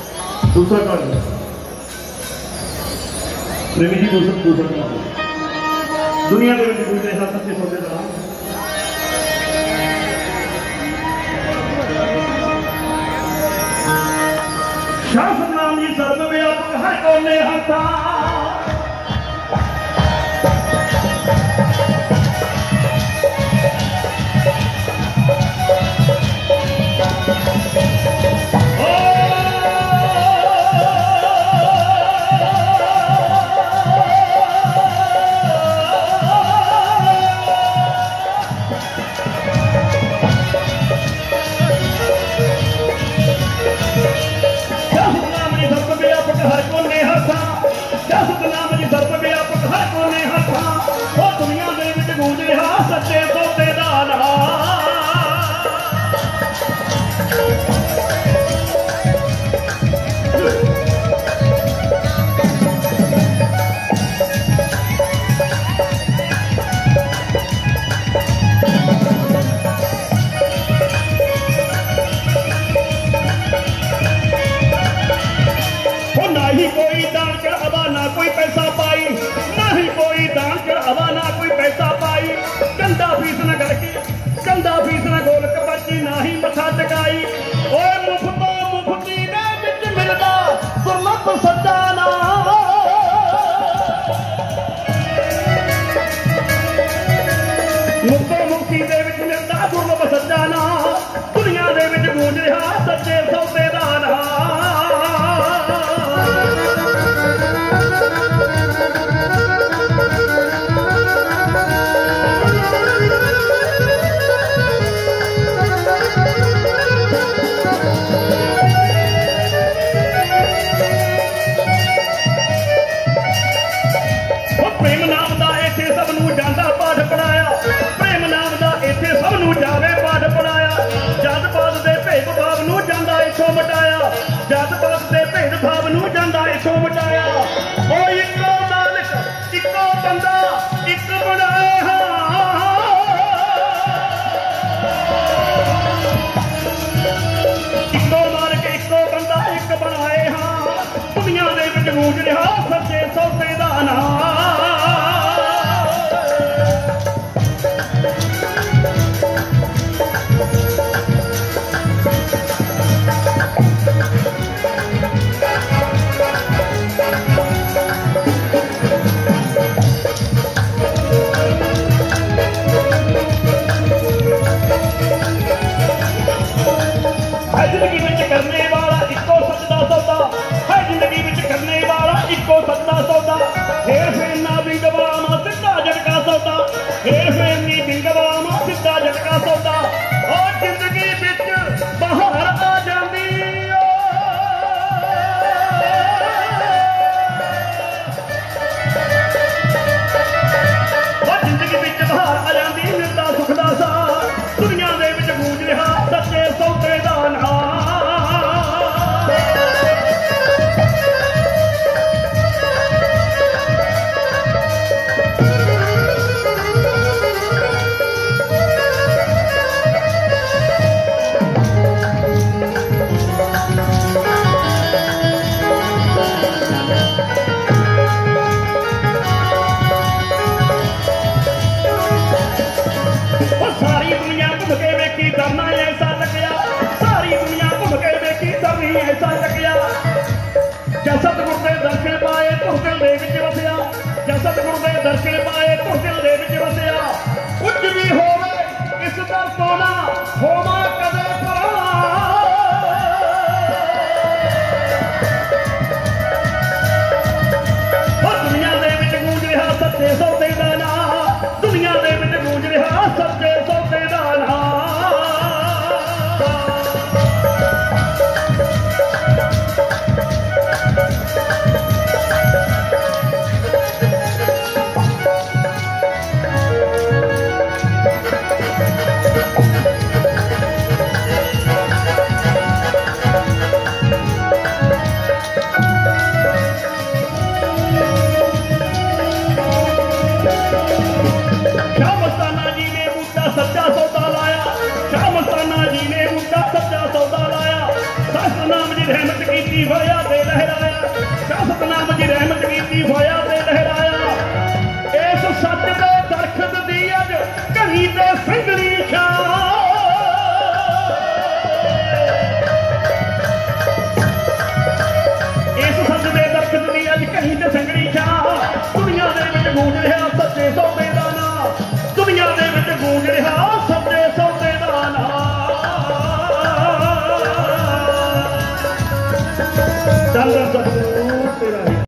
दूसरा कहानी प्रेमी जी दूसरा कहानी दुनिया के दूसरे हाथ सच्चे सौदे का शाह सतनाम जी सर्वव्यापक हर कोने हाथा सच्चे सौदे दा ना ही कोई दान चढ़ावा ना कोई पैसा पाई ना ही कोई दान चढ़ावा ना कोई पैसा पाई कंधा फीस न करके कंधा फीस न गोलक बची ना ही मथा टकाई ओए मुफ्तो मुफ्ती ने विच मिलदा सुरमत सच्चा ना मुफ्तो मुफ्ती दे विच मिलदा सुरमत सच्चा ना दुनिया दे विच गूंज रिहा सच्चे सौदे दा ना प्रेम नाम दा इत्थे सबनू जांदा पाठ पढ़ाया प्रेम नाम दा इत्थे सबनू जावे पाठ पढ़ाया जात पात दे भेद भाव नू जांदा इथों मटाया जात पात दे भेद भाव नू जांदा इथों मटाया ओ इक्को मालिक इक्को बंदा इक बनाए इक्को मालिक इक्को बंदा इक बनाए हां दुनिया दे विच गूंज रिहा सच्चे सौदे दा नाम जिंदगी विच करने वाला इक्को सच्चा सौदा है जिंदगी विच करने वाला इक्को सच्चा सौदा हेर फेर ना बिंगवामा सिद्धा झटका सौदा हेर फेर नी बिंगवामा सिद्धा झटका सौदा और जिंदगी विच बहार आ जांदी और जिंदगी विच बहार आ जांदी मिलदा सुख दा सा दुनिया दे विच गूंज रिहा सच्चे सौदे दा नाम सारी दुनिया घूम के वेखी करना ऐसा लग्या सारी दुनिया घूम के वेखी करनी ऐसा लग्या जसत गुर दे दर्शन पाए तुर दिल दे विच वसिया जसत गुर दे दर्शन पाए तुर दिल दे विच वसिया कुछ भी होवे इस दर तो ना होवा कदे परा दुनिया दे विच गूंज रिहा सच्चे सौदे दा नाम दुनिया दे विच गूंज रिहा सच्चे सौदे दा नाम जी रहमत कीती होया ते लहराया, शाह सतनाम जी रहमत कीती होया ते लहराया। इस सच दे दरखत दी अज घड़ी ते सिंह